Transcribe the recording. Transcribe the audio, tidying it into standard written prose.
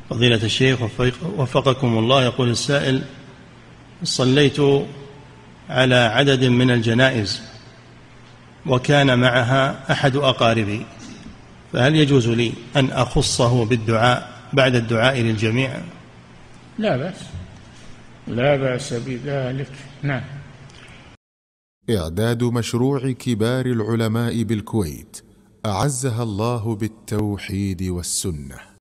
فضيلة الشيخ وفقكم الله، يقول السائل: صليت على عدد من الجنائز وكان معها أحد أقاربي، فهل يجوز لي أن أخصه بالدعاء بعد الدعاء للجميع؟ لا بأس، لا بأس بذلك. نعم. إعداد مشروع كبار العلماء بالكويت أعزها الله بالتوحيد والسنة.